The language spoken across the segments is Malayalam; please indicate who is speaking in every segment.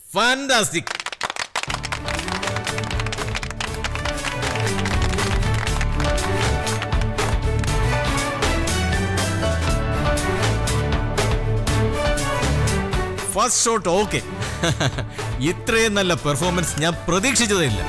Speaker 1: ഫാന്റാസ്റ്റിക്. First shot okay. ഇത്രയും നല്ല പെർഫോമൻസ് ഞാൻ പ്രതീക്ഷിച്ചതേയില്ല.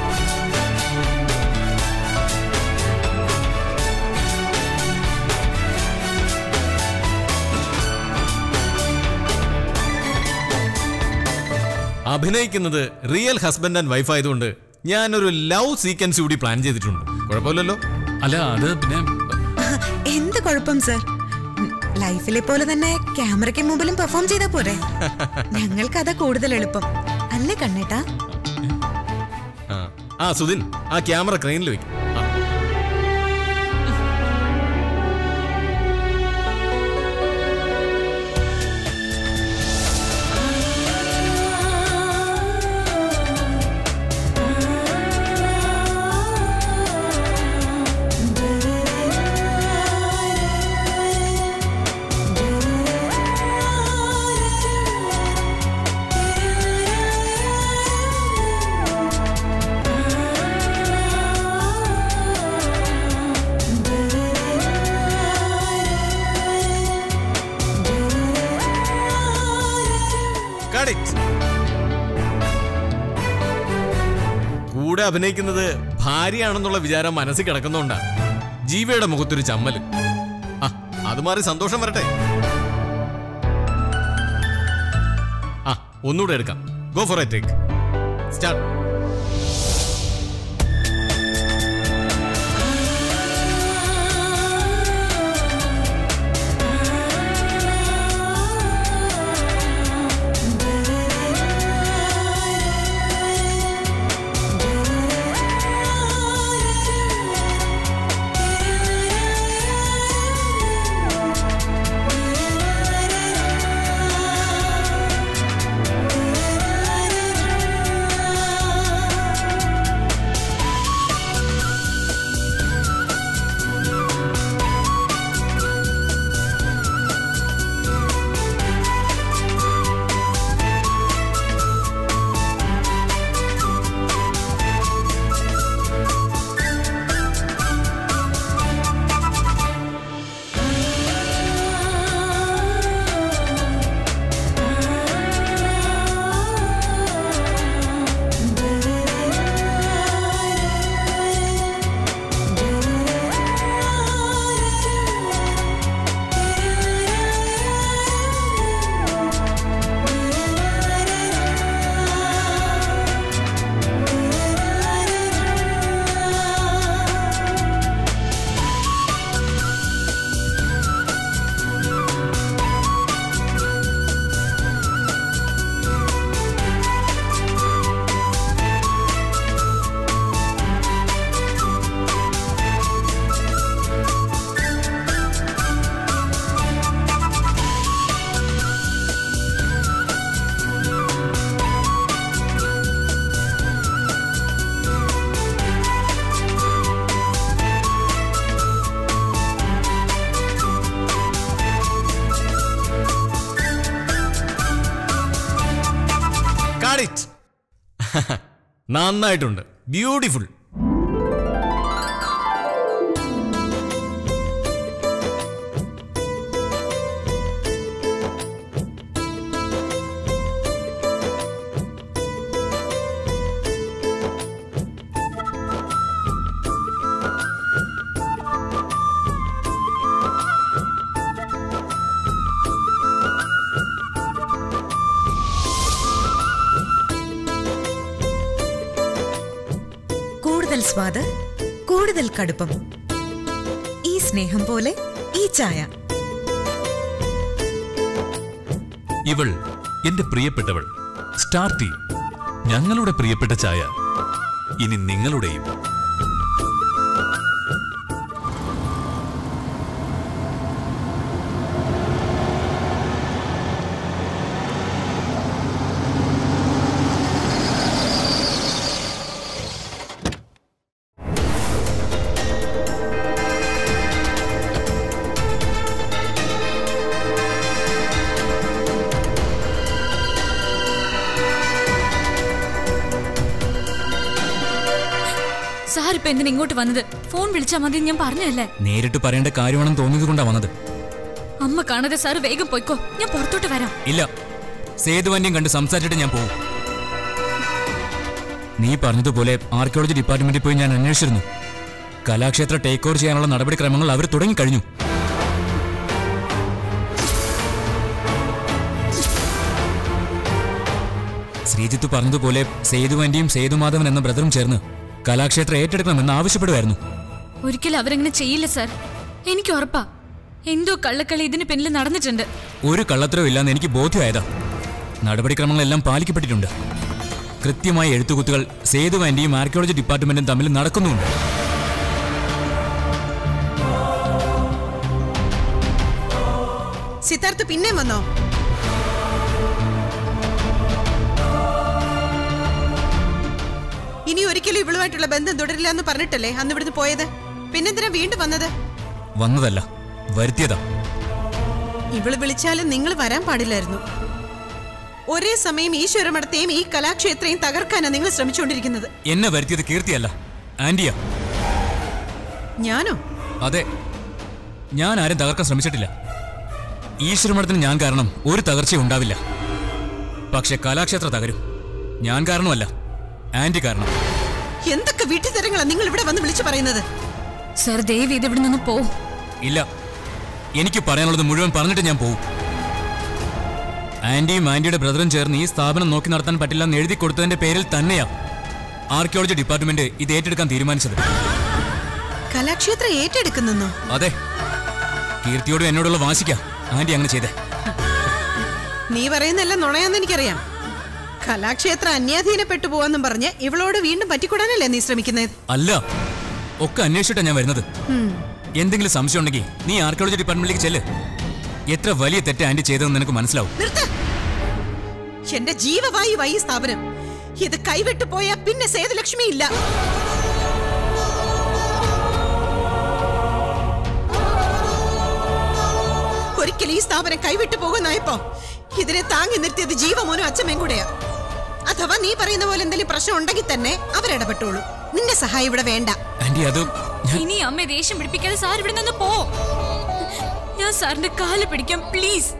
Speaker 1: അഭിനയിക്കുന്നത് റിയൽ ഹസ്ബൻഡ് ആൻഡ് വൈഫ് ആയതുകൊണ്ട് ഞാനൊരു ലവ് സീക്വൻസ് കൂടി പ്ലാൻ ചെയ്തിട്ടുണ്ട്. കുഴപ്പമില്ലല്ലോ?
Speaker 2: അല്ല, അത് പിന്നെ
Speaker 3: എന്ത് കുഴപ്പം സർ? ലൈഫിലെ പോലെ തന്നെ ക്യാമറയ്ക്ക് മുമ്പിലും പെർഫോം ചെയ്താ പോരെ? ഞങ്ങൾക്ക് അതാ കൂടുതൽ എളുപ്പം അല്ലേ കണ്ണേട്ടാ?
Speaker 1: സുധിൻ, ആ ക്യാമറ ക്രെയിനിൽ വെക്കും. കൂടെ അഭിനയിക്കുന്നത് ഭാര്യയാണെന്നുള്ള വിചാരം മനസ്സിൽ കിടക്കുന്നോണ്ടാ ജീവയുടെ മുഖത്തൊരു ചമ്മല്. അത് മാറി സന്തോഷം വരട്ടെ. ഒന്നുകൂടെ എടുക്കാം. Go for a take. Start. നന്നായിട്ടുണ്ട്. ബ്യൂട്ടിഫുൾ.
Speaker 3: കൂടുതൽ സ്വാദ്, കൂടുതൽ കടുപ്പം. ഈ സ്നേഹം പോലെ ഈ ചായ.
Speaker 2: ഇവൾ എന്റെ പ്രിയപ്പെട്ടവൾ. സ്റ്റാർ ടീ, ഞങ്ങളുടെ പ്രിയപ്പെട്ട ചായ, ഇനി നിങ്ങളുടെയും.
Speaker 4: സാർ ഇപ്പൊ എന്തിനാ ഇങ്ങോട്ട് വന്നത്? ഫോൺ വിളിച്ചാൽ മതി, ഞാൻ പറഞ്ഞല്ലേ.
Speaker 5: നേരിട്ട് പറയേണ്ട കാര്യമാണെന്ന് തോന്നിയത് കൊണ്ടാ വന്നത്.
Speaker 4: അമ്മ കാണാതെ സാർ വേഗം പോയിക്കോ, ഞാൻ പുറത്തോട്ട് വരാം.
Speaker 5: ഇല്ല, സേതുവാന്റെയും കണ്ട് സംസാരിച്ചിട്ട് ഞാൻ പോകും. നീ പറഞ്ഞതുപോലെ ആർക്കിയോളജി ഡിപ്പാർട്ട്മെന്റിൽ പോയി ഞാൻ അന്വേഷിച്ചിരുന്നു. കലാക്ഷേത്ര ടേക്ക് ഓവർ ചെയ്യാനുള്ള നടപടിക്രമങ്ങൾ അവർ തുടങ്ങിക്കഴിഞ്ഞു. ശ്രീജിത്ത് പറഞ്ഞതുപോലെ സേതുവാന്റെയും സേതുമാധവൻ എന്ന ബ്രദറും ചേർന്ന് കലാക്ഷേത്ര ഏറ്റെടുക്കണമെന്ന് ആവശ്യപ്പെടുമായിരുന്നു.
Speaker 4: ഒരിക്കലും അവരെങ്ങനെ ചെയ്യില്ല സാർ, എനിക്ക് ഉറപ്പാ. എന്തോ കള്ളക്കളി ഇതിന് പിന്നിൽ നടന്നിട്ടുണ്ട്.
Speaker 5: ഒരു കള്ളത്തരവും ഇല്ലാന്ന് എനിക്ക് ബോധ്യമായതാ. നടപടിക്രമങ്ങളെല്ലാം പാലിക്കപ്പെട്ടിട്ടുണ്ട്. കൃത്യമായ എഴുത്തുകുത്തുകൾ സേതുവാന്റെയും ആർക്കിയോളജി ഡിപ്പാർട്ട്മെന്റും തമ്മിൽ നടക്കുന്നുണ്ട്.
Speaker 3: സിദ്ധാർത്ഥ് പിന്നെ വന്നോ? ഇനി ഒരിക്കലും ഇവളുമായിട്ടുള്ള ബന്ധം തുടരില്ല എന്ന് പറഞ്ഞിട്ടല്ലേ അന്ന് ഇവിടുന്ന് പോയത്? പിന്നെന്തിനാ വീണ്ടും വന്നത്?
Speaker 5: വന്നതല്ല, വരുത്തിയതാ.
Speaker 3: ഇവള് വിളിച്ചാലും നിങ്ങൾ വരാൻ പാടില്ലായിരുന്നു. ഒരേ സമയം ഈശ്വരമഠത്തെയും ഈ കലാക്ഷേത്രയും തകർക്കാനാണ് നിങ്ങൾ ശ്രമിച്ചുകൊണ്ടിരിക്കുന്നത്.
Speaker 5: എന്നെ വരുത്തിയത് കീർത്തിയല്ല, ആന്റിയാ.
Speaker 3: ഞാനോ?
Speaker 5: അതെ, ഞാൻ ആരും തകർക്കാൻ ശ്രമിച്ചിട്ടില്ല. ഈശ്വരമഠത്തിന് ഞാൻ കാരണം ഒരു തകർച്ചയും ഉണ്ടാവില്ല. പക്ഷെ കലാക്ഷേത്ര തകരും. ഞാൻ കാരണമല്ല, ആന്റി കാരണം.
Speaker 3: എന്തൊക്കെ വീട്ടുതരങ്ങളാ നിങ്ങൾ ഇവിടെ വന്ന് വിളിച്ചു പറയുന്നത്?
Speaker 4: സാർ ദയവ് ഇത് ഇവിടെ നിന്ന് പോവും.
Speaker 5: ഇല്ല, എനിക്ക് പറയാനുള്ളത് മുഴുവൻ പറഞ്ഞിട്ട് ഞാൻ പോവും. ആന്റിയും ആന്റിയുടെ ബ്രദറും ചേർന്ന് ഈ സ്ഥാപനം നോക്കി നടത്താൻ പറ്റില്ലെന്ന് എഴുതി കൊടുത്തതിന്റെ പേരിൽ തന്നെയാ ആർക്കിയോളജി ഡിപ്പാർട്ട്മെന്റ് ഇത് ഏറ്റെടുക്കാൻ തീരുമാനിച്ചത്.
Speaker 3: കലാക്ഷേത്രം ഏറ്റെടുക്കുന്നോ?
Speaker 5: അതെ, കീർത്തിയോടും എന്നോടുള്ള വാശിക്കാ ആന്റി അങ്ങനെ ചെയ്തേ.
Speaker 3: നീ പറയുന്നെല്ലാം നുണയാന്ന് എനിക്കറിയാം. കലാക്ഷേത്രം അന്യാധീനപ്പെട്ടു പോവാന്നും പറഞ്ഞ് ഇവളോട് വീണ്ടും പറ്റിക്കൂടാനല്ലേ നീ ശ്രമിക്കുന്നത്?
Speaker 5: അല്ല, ഒക്കെ അന്വേഷിച്ചിട്ടാ ഞാൻ വരുന്നത്. എന്തെങ്കിലും സംശയം ഉണ്ടെങ്കിൽ നീ ആർക്കിയോളജി ഡിപ്പാർട്ട്മെന്റിലേക്ക് ചെല്ല്. എത്ര വലിയ തെറ്റ് ആന്റി ചെയ്തതെന്ന് നിനക്ക് മനസ്സിലാവും.
Speaker 3: എന്റെ ജീവവായുവായി ഈ സ്ഥാപനം. ഇത് കൈവിട്ടു പോയാ പിന്നെ സേതുലക്ഷ്മി ഇല്ല. ഒരിക്കലും ഈ സ്ഥാപനം കൈവിട്ടു പോകുന്നായപ്പോ ഇതിനെ താങ്ങി നിർത്തിയത് ജീവമോനും അച്ഛമ്മയും കൂടെയാ. അഥവാ നീ പറയുന്ന പോലെ എന്തെങ്കിലും പ്രശ്നം ഉണ്ടെങ്കിൽ തന്നെ അവരിടപെട്ടോളൂ. നിന്റെ സഹായം ഇവിടെ വേണ്ട.
Speaker 4: ഇനി അമ്മ ദേഷ്യം പിടിപ്പിക്കാതെ സാർ ഇവിടെ നിന്ന് പോ. ഞാൻ സാറിന്റെ കാല് പിടിക്കാം, പ്ലീസ്.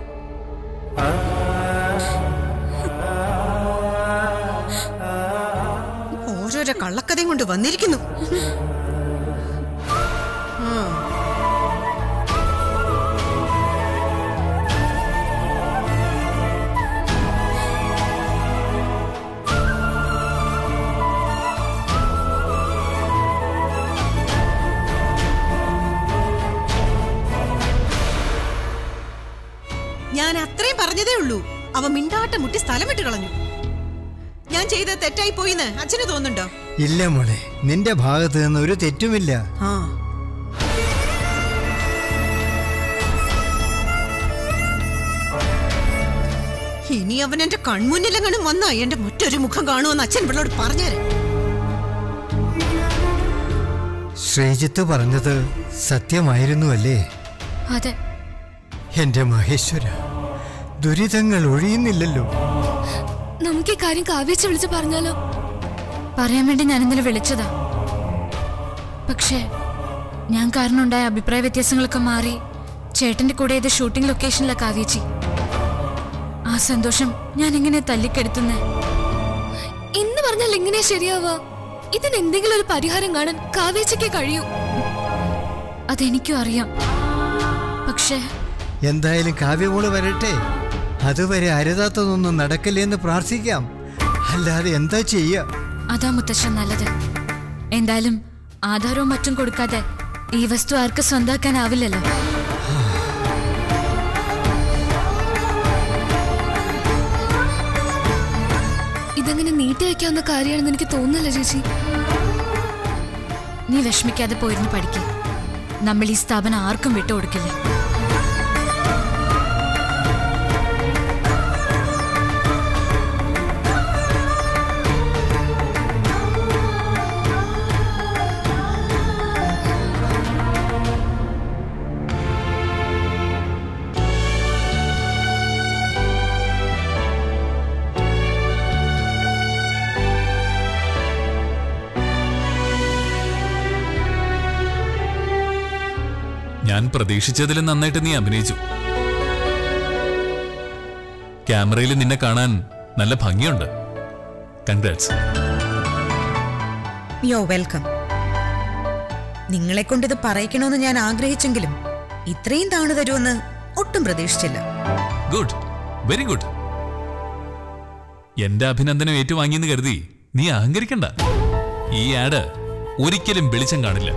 Speaker 3: ഓരോരോ കള്ളക്കഥയും കൊണ്ട് വന്നിരിക്കുന്നു. ഞാൻ അത്രയും പറഞ്ഞതേ ഉള്ളൂ. അവ മിണ്ടാട്ടം മുട്ടി സ്ഥലം വിട്ട് കളഞ്ഞു. ഞാൻ ചെയ്ത തെറ്റായി പോയിന്ന് അച്ഛന് തോന്നുന്നുണ്ടോ?
Speaker 6: ഇല്ല മോളെ, നിന്റെ ഭാഗത്ത് നിന്ന് ഒരു തെറ്റുമില്ല.
Speaker 3: ഇനി അവൻ എന്റെ കൺമുന്നിലെങ്ങാനും വന്നാ എന്റെ മറ്റൊരു മുഖം കാണുമെന്ന് അച്ഛൻ ഇവളോട് പറഞ്ഞേരെ.
Speaker 6: ശ്രീജിത്ത് പറഞ്ഞത് സത്യമായിരുന്നു അല്ലേ?
Speaker 4: അതെ.
Speaker 6: എന്റെ മഹേശ്വര, ദുരിതങ്ങൾ ഒഴിയുന്നില്ലല്ലോ.
Speaker 4: നമുക്ക് ഈ കാര്യം കാവ്യച്ച് വിളിച്ച് പറഞ്ഞാലോ? പറയാൻ വേണ്ടി ഞാൻ ഇന്നലെ വിളിച്ചതാ. പക്ഷേ ഞാൻ കാരണം ഉണ്ടായ അഭിപ്രായ വ്യത്യാസങ്ങളൊക്കെ മാറി ചേട്ടന്റെ കൂടെ ഇത് ഷൂട്ടിംഗ് ലൊക്കേഷനിലാ കാവ്യച്ചി. ആ സന്തോഷം ഞാൻ എങ്ങനെ തല്ലിക്കെടുത്തുന്നേ എന്ന് പറഞ്ഞാൽ എങ്ങനെ ശരിയാവാ? ഇതിന് എന്തെങ്കിലും ഒരു പരിഹാരം കാണാൻ കാവ്യച്ചയ്ക്ക് കഴിയൂ. അതെനിക്കും അറിയാം. പക്ഷേ
Speaker 6: എന്തായാലും കാവ്യമോള് വരട്ടെ. അതുവരെ അരുതാത്തതൊന്നും നടക്കില്ലെന്ന് പ്രാർത്ഥിക്കാം. അല്ലാതെ എന്താ ചെയ്യാ?
Speaker 4: അതാ മുത്തശ്ശൻ നല്ലത്. എന്തായാലും ആധാരവും മറ്റും കൊടുക്കാതെ ഈ വസ്തു ആർക്ക് സ്വന്താക്കാനാവില്ലല്ലോ. ഇതങ്ങനെ നീട്ടി വയ്ക്കാവുന്ന കാര്യമാണെന്ന് എനിക്ക് തോന്നുന്നില്ല ചേച്ചി. നീ വിഷമിക്കാതെ പോയിരുന്നു പഠിക്കുക. നമ്മൾ ഈ സ്ഥാപനം ആർക്കും വിട്ടുകൊടുക്കില്ല.
Speaker 2: ഞാൻ പ്രതീക്ഷിച്ചതിലും നന്നായിട്ട് നീ അഭിനയിച്ചു. ക്യാമറയിൽ നിന്നെ കാണാൻ നല്ല ഭംഗിയുണ്ട്. കൺഗ്രാറ്റ്സ്.
Speaker 7: യോ വെൽക്കം. നിങ്ങളെ കൊണ്ടിത് പറയിക്കണമെന്ന് ഞാൻ ആഗ്രഹിച്ചെങ്കിലും ഇത്രയും താണു തരുമെന്ന് ഒട്ടും പ്രതീക്ഷിച്ചില്ല.
Speaker 2: Good, very good. എന്റെ അഭിനന്ദനം ഏറ്റുവാങ്ങിയെന്ന് കരുതി നീ അഹങ്കരിക്കണ്ട. ഈ ആഡ് ഒരിക്കലും വെളിച്ചം കാണില്ല.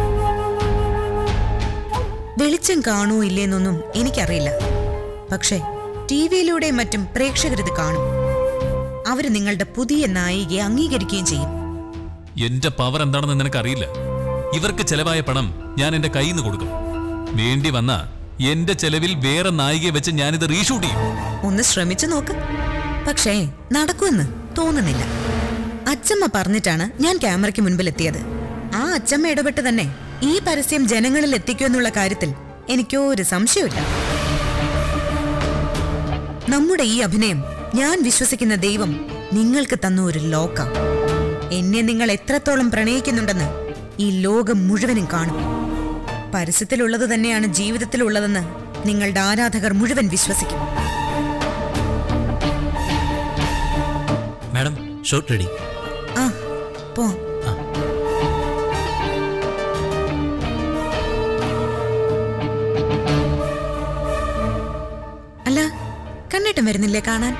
Speaker 7: വെളിച്ചം കാണൂ ഇല്ലേന്നൊന്നും എനിക്കറിയില്ല. പക്ഷേ ടിവിയിലൂടെ മറ്റും പ്രേക്ഷകരിത് കാണും. അവര് നിങ്ങളുടെ പുതിയ നായികയെ അംഗീകരിക്കുകയും ചെയ്യും.
Speaker 2: എന്റെ പവർ എന്താണെന്ന് നിനക്കറിയില്ല. ഇവർക്ക് ചെലവായ പണം ഞാൻ എന്റെ കയ്യിൽ നിന്ന് കൊടുക്കും. വേണ്ടി വന്ന എന്റെ ചെലവിൽ വേറെ നായികയെ വെച്ച് ഞാനിത് റീഷൂട്ട് ചെയ്യും.
Speaker 7: ഒന്ന് ശ്രമിച്ചു നോക്ക്. പക്ഷേ നടക്കുമെന്ന് തോന്നുന്നില്ല. അച്ചമ്മ പറഞ്ഞിട്ടാണ് ഞാൻ ക്യാമറയ്ക്ക് മുൻപിൽ എത്തിയത്. ആ അച്ചമ്മ ഇടപെട്ട് തന്നെ ഈ പരസ്യം ജനങ്ങളിൽ എത്തിക്കുമെന്നുള്ള കാര്യത്തിൽ എനിക്കൊരു സംശയമില്ല. നമ്മുടെ ഈ അഭിനയം ഞാൻ വിശ്വസിക്കുന്ന ദൈവം നിങ്ങൾക്ക് തന്ന ഒരു ലോക്ക. എന്നെ നിങ്ങൾ എത്രത്തോളം പ്രണയിക്കുന്നുണ്ടെന്ന് ഈ ലോകം മുഴുവനും കാണും. പരസ്യത്തിലുള്ളത് തന്നെയാണ് ജീവിതത്തിലുള്ളതെന്ന് നിങ്ങളുടെ ആരാധകർ മുഴുവൻ വിശ്വസിക്കും.
Speaker 8: Madam, shot ready.
Speaker 7: ആ പോ. അല്ല, കണ്ണേട്ടൻ വരുന്നില്ലേ കാണാൻ?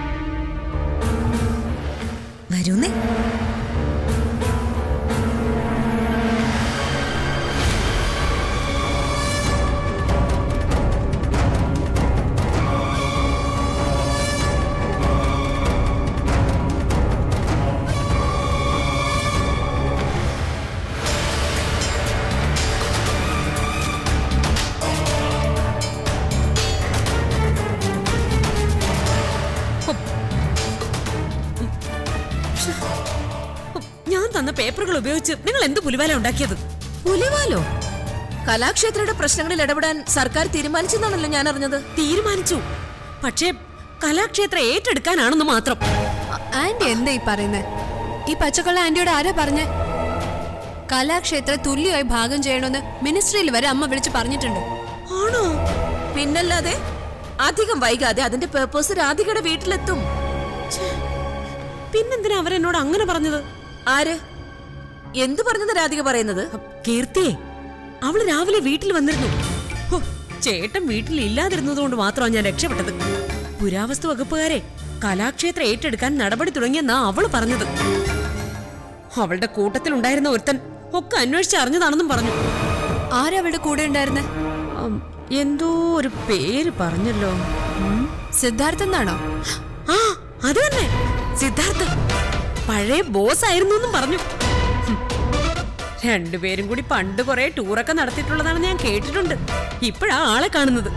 Speaker 7: വരൂന്നേ.
Speaker 9: ഞാൻ തന്ന പേപ്പറുകൾ ഉപയോഗിച്ച് നിങ്ങൾ എന്ത് പുലിവാല ഉണ്ടാക്കിയത്?
Speaker 10: പുലിവാലോ? കലാക്ഷേത്രയുടെ പ്രശ്നങ്ങളിൽ ഇടപെടാൻ സർക്കാർ തീരുമാനിച്ചെന്നാണല്ലോ ഞാൻ അറിഞ്ഞത്.
Speaker 9: തീരുമാനിച്ചു, പക്ഷേ കലാക്ഷേത്ര ഏറ്റെടുക്കാനാണെന്ന് മാത്രം.
Speaker 4: ആന്റി എന്താ ഈ പറയുന്നത്? ഈ പച്ചക്കള്ള ആന്റിയോട് ആരാ പറഞ്ഞേ? കലാക്ഷേത്ര തുല്യമായി ഭാഗം ചെയ്യണമെന്ന് മിനിസ്ട്രിയിൽ വരെ അമ്മ വിളിച്ച് പറഞ്ഞിട്ടുണ്ട്.
Speaker 9: ആണോ?
Speaker 10: പിന്നല്ലാതെ. അധികം വൈകാതെ അതിന്റെ പേപ്പേഴ്സ് രാധികയുടെ വീട്ടിലെത്തും.
Speaker 9: പിന്നെന്തിനാ അവരെന്നോട് അങ്ങനെ പറഞ്ഞത്?
Speaker 10: ആര്? എന്തു പറഞ്ഞത് രാധിക പറയുന്നത്?
Speaker 9: കീർത്തിയെ, അവള് രാവിലെ വീട്ടിൽ വന്നിരുന്നു. ചേട്ടൻ വീട്ടിൽ ഇല്ലാതിരുന്നത് കൊണ്ട് മാത്രമാണ് ഞാൻ രക്ഷപ്പെട്ടത്. പുരാവസ്തു വകുപ്പുകാരെ കലാക്ഷേത്ര ഏറ്റെടുക്കാൻ നടപടി തുടങ്ങിയെന്നാ അവള് പറഞ്ഞത്. അവളുടെ കൂട്ടത്തിൽ ഉണ്ടായിരുന്ന ഒരുത്തൻ ഒക്കെ അന്വേഷിച്ചറിഞ്ഞതാണെന്നും പറഞ്ഞു.
Speaker 4: ആരവളുടെ കൂടെ ഉണ്ടായിരുന്നേ?
Speaker 9: എന്തോ ഒരു പേര് പറഞ്ഞല്ലോ.
Speaker 4: സിദ്ധാർത്ഥ എന്നാണോ?
Speaker 9: ആ, അത് തന്നെ, സിദ്ധാർത്ഥ. പഴയ ബോസ് ആയിരുന്നു എന്നും പറഞ്ഞു. രണ്ടുപേരും കൂടി പണ്ട് കുറെ ടൂറൊക്കെ നടത്തിയിട്ടുള്ളതാണ് ഞാൻ കേട്ടിട്ടുണ്ട്. ഇപ്പോഴാ ആളെ കാണുന്നത്.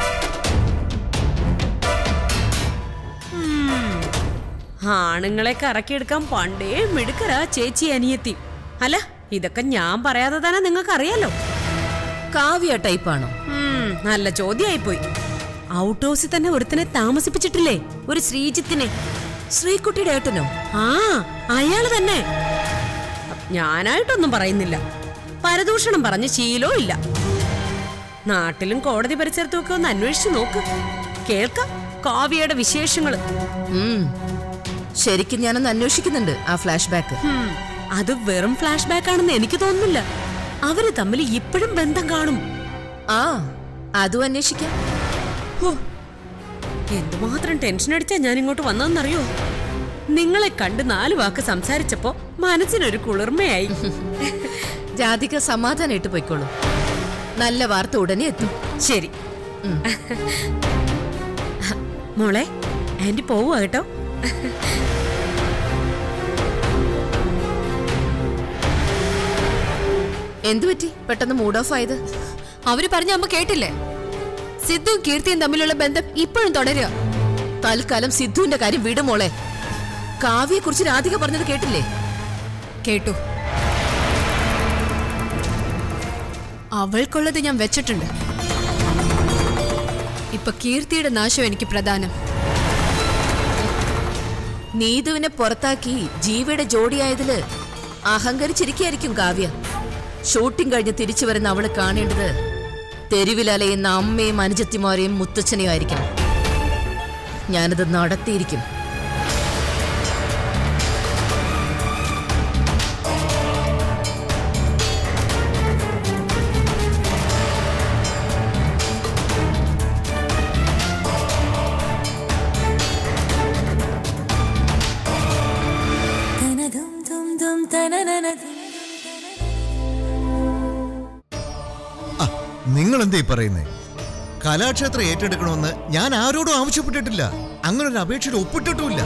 Speaker 9: ആണുങ്ങളെ കറക്കിയെടുക്കാൻ പണ്ടേ മിടുക്കരാ ചേച്ചി അനിയത്തി. അല്ല, ഇതൊക്കെ ഞാൻ പറയാതെ തന്നെ നിങ്ങൾക്ക് അറിയാലോ.
Speaker 10: കാവ്യ ടൈപ്പാണോ?
Speaker 9: നല്ല ചോദ്യമായിപ്പോയി. ഔട്ട് ഹൗസിൽ തന്നെ ഒരുത്തനെ താമസിപ്പിച്ചിട്ടില്ലേ, ഒരു ശ്രീജിത്തിനെ.
Speaker 10: ശ്രീകുട്ടിയുടെ ഏട്ടനോ?
Speaker 9: ആ, അയാള് തന്നെ. ഞാനായിട്ടൊന്നും പറയുന്നില്ല. പരദൂഷണം പറഞ്ഞ് ശീലോ ഇല്ല. നാട്ടിലും കോടതി പരിസരത്തും ഒക്കെ ഒന്ന് അന്വേഷിച്ചു നോക്ക്. കേൾക്കാം കാവ്യയുടെ വിശേഷങ്ങള്.
Speaker 10: ശരിക്കും ഞാനൊന്ന് അന്വേഷിക്കുന്നുണ്ട് ആ ഫ്ലാഷ് ബാക്ക്.
Speaker 9: അത് വെറും ഫ്ലാഷ് ബാക്ക് ആണെന്ന് എനിക്ക് തോന്നുന്നില്ല. അവര് തമ്മിൽ ഇപ്പോഴും ബന്ധം കാണും.
Speaker 10: ആ, അതും അന്വേഷിക്കാം.
Speaker 9: എന്തുമാത്രം ടെൻഷൻ അടിച്ചാ ഞാൻ ഇങ്ങോട്ട് വന്നതെന്നറിയോ? നിങ്ങളെ കണ്ട് 4 വാക്ക് സംസാരിച്ചപ്പോ മനസ്സിനൊരു കുളിർമയായി.
Speaker 10: രാധിക സമാധാനായിട്ട് പോയിക്കോളൂ. നല്ല വാർത്ത ഉടനെ എത്തും.
Speaker 9: ശരി മോളെ, ആന്റി പോവുക കേട്ടോ.
Speaker 10: എന്തുപറ്റി പെട്ടെന്ന് മൂഡ് ഓഫ് ആയത്?
Speaker 4: അവര് പറഞ്ഞ അമ്മ കേട്ടില്ലേ? സിദ്ധുവും കീർത്തിയും തമ്മിലുള്ള ബന്ധം ഇപ്പോഴും തുടരുക.
Speaker 10: തൽക്കാലം സിദ്ധുവിന്റെ കാര്യം വിടുമോളെ. കാവ്യയെ കുറിച്ച് രാധിക പറഞ്ഞത് കേട്ടില്ലേ?
Speaker 4: കേട്ടു. അവൾക്കുള്ളത് ഞാൻ വെച്ചിട്ടുണ്ട്. ഇപ്പൊ കീർത്തിയുടെ നാശം എനിക്ക് പ്രധാനം.
Speaker 10: നീതുവിനെ പുറത്താക്കി ജീവയുടെ ജോഡിയായതില് അഹങ്കരിച്ചിരിക്കായിരിക്കും കാവ്യ. ഷൂട്ടിംഗ് കഴിഞ്ഞ് തിരിച്ചു വരുന്ന അവള് കാണേണ്ടത് തെരുവിലലയുന്ന അമ്മയും അനുജത്തിമാരെയും മുത്തച്ഛനെയും ആയിരിക്കണം. ഞാനത് നടത്തിയിരിക്കും.
Speaker 8: നിങ്ങൾ എന്തേ പറയുന്നേ? കലാക്ഷേത്രം ഏറ്റെടുക്കണമെന്ന് ഞാൻ ആരോടും ആവശ്യപ്പെട്ടിട്ടില്ല. അങ്ങനെ ഒരു അപേക്ഷയിൽ ഒപ്പിട്ടിട്ടുമില്ല.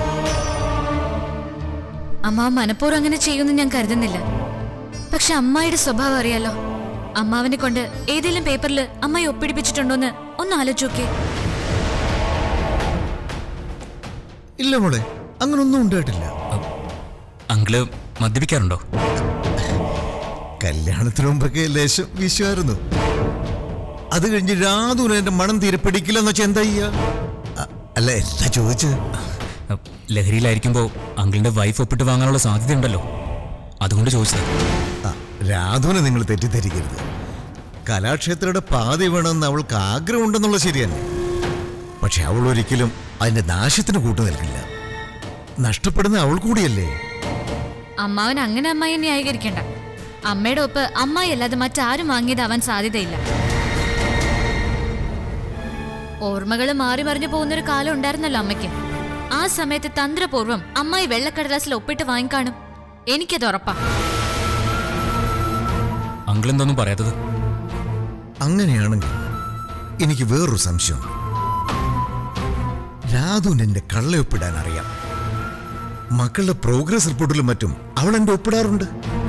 Speaker 4: അമ്മാവ് മനഃപൂർവ്വം അങ്ങനെ ചെയ്യുമെന്ന് ഞാൻ കരുതുന്നില്ല. പക്ഷെ അമ്മായിയുടെ സ്വഭാവം അറിയാലോ. അമ്മാവിനെ കൊണ്ട് ഏതെങ്കിലും പേപ്പറിൽ അമ്മായി ഒപ്പിടിപ്പിച്ചിട്ടുണ്ടോന്ന് ഒന്ന് ആലോചിച്ചോക്കേ.
Speaker 8: ഇല്ല മോളെ, അങ്ങനൊന്നും ഉണ്ടായിട്ടില്ല.
Speaker 5: അങ്കിള് മദ്യപിക്കാറുണ്ടോ?
Speaker 8: കല്യാണത്തിന് മുമ്പൊക്കെ ലേശം വിശ്വായിരുന്നു. അത് കഴിഞ്ഞ് രാധുവിന് എന്റെ മണം തീരെ പിടിക്കില്ലെന്ന് വെച്ചാൽ എന്താ ചെയ്യാ? അല്ല, എന്താ ചോദിച്ചത്?
Speaker 5: ലഹരിയിലായിരിക്കുമ്പോ അങ്കിളിന്റെ വൈഫ് ഒപ്പിട്ട് വാങ്ങാനുള്ള സാധ്യത ഉണ്ടല്ലോ, അതുകൊണ്ട് ചോദിച്ചത്.
Speaker 8: രാധുവിനെ നിങ്ങൾ തെറ്റിദ്ധരിക്കരുത്. കലാക്ഷേത്രയുടെ പാതി വേണമെന്ന് അവൾക്ക് ആഗ്രഹമുണ്ടെന്നുള്ള ശരിയല്ലേ. പക്ഷെ അവൾ ഒരിക്കലും അതിന്റെ നാശത്തിന് കൂട്ടു നിൽക്കില്ല. നഷ്ടപ്പെടുന്ന അവൾ കൂടിയല്ലേ.
Speaker 4: അമ്മാവൻ അങ്ങനെ അമ്മായി ന്യായീകരിക്കണ്ട. അമ്മയുടെ ഒപ്പ് അമ്മായി അല്ലാതെ മറ്റാരും വാങ്ങിയതാവാൻ സാധ്യതയില്ല. ഓർമ്മകൾ മാറി മറിഞ്ഞു പോകുന്നൊരു കാലം ഉണ്ടായിരുന്നല്ലോ അമ്മയ്ക്ക്. ആ സമയത്ത് തന്ത്രപൂർവ്വം അമ്മായി വെള്ളക്കടലാസിൽ ഒപ്പിട്ട് വാങ്ങിക്കാണും. എനിക്കത് ഉറപ്പാ.
Speaker 5: അങ്കിൾ എന്തൊന്നും പറയാത്തത്?
Speaker 8: അങ്ങനെയാണെങ്കിൽ എനിക്ക് വേറൊരു സംശയം. രാധുവിന് എന്റെ കള്ളയൊപ്പിടാൻ അറിയാം. മക്കളുടെ പ്രോഗ്രസ് റിപ്പോർട്ടിലും മറ്റും അവൾ എന്റെ ഒപ്പിടാറുണ്ട്.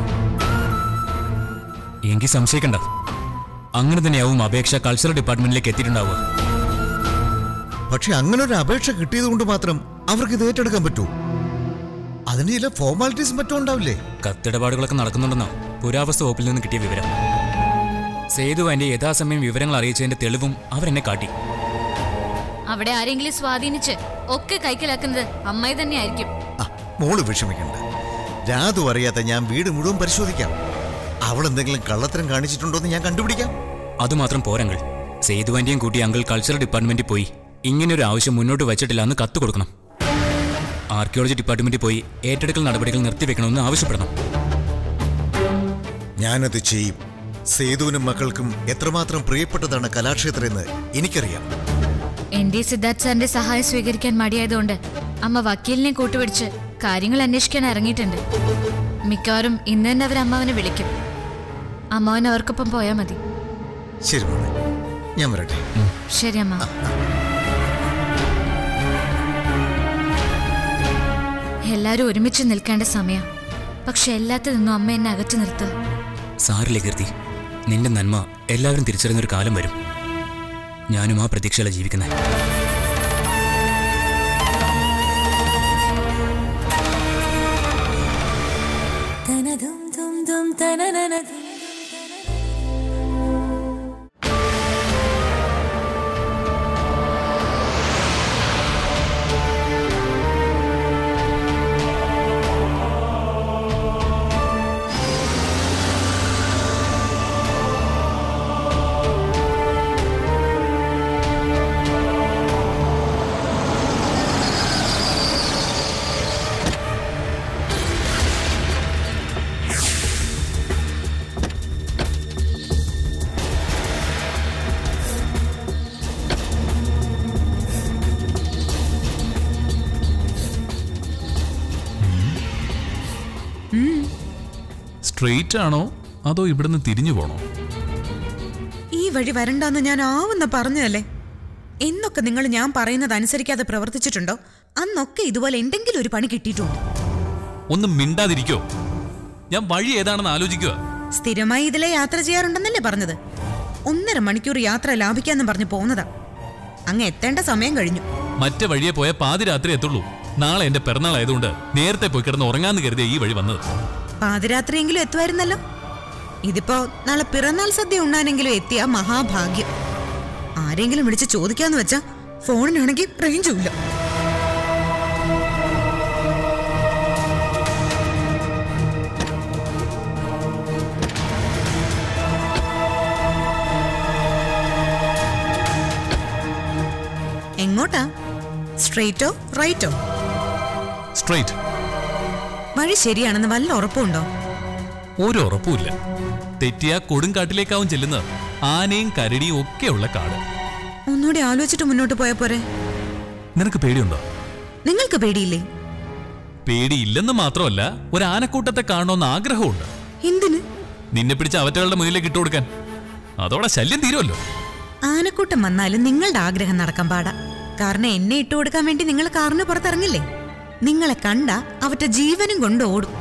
Speaker 5: എങ്കിൽ സംശയിക്കണ്ട, അങ്ങനെ തന്നെയാവും അപേക്ഷ കൾച്ചറൽ ഡിപ്പാർട്ട്മെന്റിലേക്ക് എത്തിയിട്ടുണ്ടാവുക.
Speaker 8: പക്ഷെ അങ്ങനെ ഒരു അപേക്ഷ കിട്ടിയത് കൊണ്ട് മാത്രം അവർക്ക് ഇത് ഏറ്റെടുക്കാൻ പറ്റൂ? അതിന് ചില ഫോർമാലിറ്റീസ് മറ്റും ഉണ്ടാവില്ലേ?
Speaker 5: കത്തിടപാടുകളൊക്കെ നടക്കുന്നുണ്ടെന്നോ പുരാവസ്തു വകുപ്പിൽ നിന്ന് കിട്ടിയ വിവരം. സേതു അതിന്റെ യഥാസമയം വിവരങ്ങൾ അറിയിച്ചതിന്റെ തെളിവും അവരെന്നെ കാട്ടി.
Speaker 4: അവിടെ ആരെങ്കിലും സ്വാധീനിച്ച് ഒക്കെ കൈക്കലാക്കുന്നത് അമ്മായി തന്നെയായിരിക്കും.
Speaker 8: മോള് വിഷമിക്കണ്ട. രാധു അറിയാത്ത ഞാൻ വീട് മുഴുവൻ പരിശോധിക്കാം. അവൾ എന്തെങ്കിലും കള്ളത്തരം കാണിച്ചിട്ടുണ്ടോന്ന് ഞാൻ കണ്ടുപിടിക്കാം.
Speaker 5: അതുമാത്രം പോരങ്ങൾ. സേതുവാന്റെയും കൂട്ടി അങ്കിൾ കൾച്ചറൽ ഡിപ്പാർട്ട്മെന്റിൽ പോയി ഇങ്ങനൊരു ആവശ്യം മുന്നോട്ട് വച്ചിട്ടില്ല എന്ന് കത്ത് കൊടുക്കണം. ആർക്കിയോളജി ഡിപ്പാർട്ട്മെന്റിൽ പോയി ഏറ്റെടുക്കൽ നടപടികൾ നിർത്തിവെക്കണമെന്ന് ആവശ്യപ്പെടണം.
Speaker 8: ഞാനത് ചെയ്യും. സേതുവിനും മക്കൾക്കും എത്രമാത്രം പ്രിയപ്പെട്ടതാണ് കലാക്ഷേത്രം എന്ന് എനിക്കറിയാം.
Speaker 4: എന്റെ സിദ്ധാർത്ഥ് സാറിന്റെ സഹായം സ്വീകരിക്കാൻ മടിയായതുകൊണ്ട് അമ്മ വക്കീലിനെ കൂട്ടുപിടിച്ച് കാര്യങ്ങൾ അന്വേഷിക്കാൻ ഇറങ്ങിയിട്ടുണ്ട്. മിക്കവാറും ഇന്ന് തന്നെ അവർ അമ്മാവനെ വിളിക്കും. അമ്മാവൻ അവർക്കൊപ്പം പോയാൽ മതി.
Speaker 8: ശരി മോളെ, ഞാൻ വരട്ടെ.
Speaker 4: ശരി അമ്മ. എല്ലാരും ഒരുമിച്ച് നിൽക്കേണ്ട സമയം. പക്ഷെ എല്ലാത്തിൽ നിന്നും അമ്മ എന്നെ അകറ്റി നിർത്തുക.
Speaker 5: സാരില്ലേ കീർത്തി, നിന്റെ നന്മ എല്ലാവരും തിരിച്ചറിയുന്നൊരു കാലം വരും. ഞാനും ആ പ്രതീക്ഷയിലാണ് ജീവിക്കുന്നത്.
Speaker 2: സ്ട്രെയിറ്റ് ആണോ അതോ ഇവിടുന്ന് തിരിഞ്ഞു പോണോ?
Speaker 7: ഈ വഴി വരണ്ടെന്ന് ഞാൻ ആവുന്ന പറഞ്ഞതല്ലേ. എന്നൊക്കെ നിങ്ങൾ ഞാൻ പറയുന്നത് അനുസരിക്കാതെ പ്രവർത്തിച്ചിട്ടുണ്ടോ അന്നൊക്കെ ഇതുപോലെ എന്തെങ്കിലും ഒരു പണി കിട്ടിയിട്ടുണ്ട്.
Speaker 2: ഒന്നും മിണ്ടാതിരിക്കോ? ഞാൻ വഴി ഏതാണെന്ന് ആലോചിക്കുക.
Speaker 7: സ്ഥിരമായി ഇതിലെ യാത്ര ചെയ്യാറുണ്ടെന്നല്ലേ പറഞ്ഞത്? 1.5 മണിക്കൂർ യാത്ര ലാഭിക്കാന്ന് പറഞ്ഞു പോകുന്നതാ. അങ്ങ് എത്തേണ്ട സമയം കഴിഞ്ഞു.
Speaker 2: മറ്റേ വഴിയെ പോയ പാതിരാത്രി എത്തുള്ളൂ. നാളെ എന്റെ പിറന്നാൾ ആയതുകൊണ്ട് നേരത്തെ പോയി കിടന്ന് ഉറങ്ങാന്ന് കരുതിയ ഈ വഴി വന്നത്.
Speaker 7: പാതിരാത്രിയെങ്കിലും എത്തുമായിരുന്നല്ലോ. ഇതിപ്പോ നാളെ പിറന്നാൾ സദ്യ ഉണ്ണാനെങ്കിലും എത്തിയ മഹാഭാഗ്യം. ആരെങ്കിലും വിളിച്ച് ചോദിക്കാന്ന് വെച്ചാ ഫോണിനാണെങ്കിൽ റേഞ്ചും ഇല്ല. സ്ട്രെയിറ്റോ റൈറ്റോ?
Speaker 2: സ്ട്രെയിറ്റ്.
Speaker 7: വഴി ശരിയാണെന്ന് വല്ല ഉറപ്പുണ്ടോ?
Speaker 2: ഒരു ഉറപ്പുമില്ല. തെറ്റിയ കൊടുങ്കാട്ടിലേക്കാവും ചെല്ലുന്നത്. ആനയും കരടിയും ഒക്കെയുള്ള കാട്.
Speaker 7: ഒന്നുകൂടി ആലോചിച്ചിട്ട് മുന്നോട്ട് പോയാ പോരെ?
Speaker 2: നിനക്ക് പേടിയുണ്ടോ?
Speaker 7: നിങ്ങൾക്ക് പേടിയില്ലേ?
Speaker 2: പേടിയില്ലെന്ന് മാത്രമല്ല, ഒരു ആനക്കൂട്ടത്തെ കാണണമെന്ന് ആഗ്രഹമുണ്ട്.
Speaker 7: എന്തിന്?
Speaker 2: നിന്നെ പിടിച്ച അവറ്റകളുടെ മുന്നിലേക്ക് ഇട്ടുകൊടുക്കാൻ. അതോടെ ശല്യം തീരുമല്ലോ.
Speaker 7: ആനക്കൂട്ടം വന്നാലും നിങ്ങളുടെ ആഗ്രഹം നടക്കാൻ പാടാ. കാരണം എന്നെ ഇട്ടുകൊടുക്കാൻ വേണ്ടി നിങ്ങൾ കാറിന് പുറത്തിറങ്ങില്ലേ? നിങ്ങളെ കണ്ട അവറ്റ ജീവനും കൊണ്ട് ഓടും.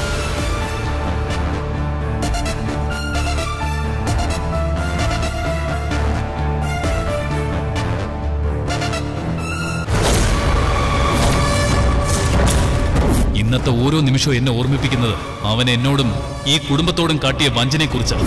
Speaker 2: ഇന്നത്തെ ഓരോ നിമിഷവും എന്നെ ഓർമ്മിപ്പിക്കുന്നത് അവൻ എന്നോടും ഈ കുടുംബത്തോടും കാട്ടിയ വഞ്ചനയെക്കുറിച്ചാണ്.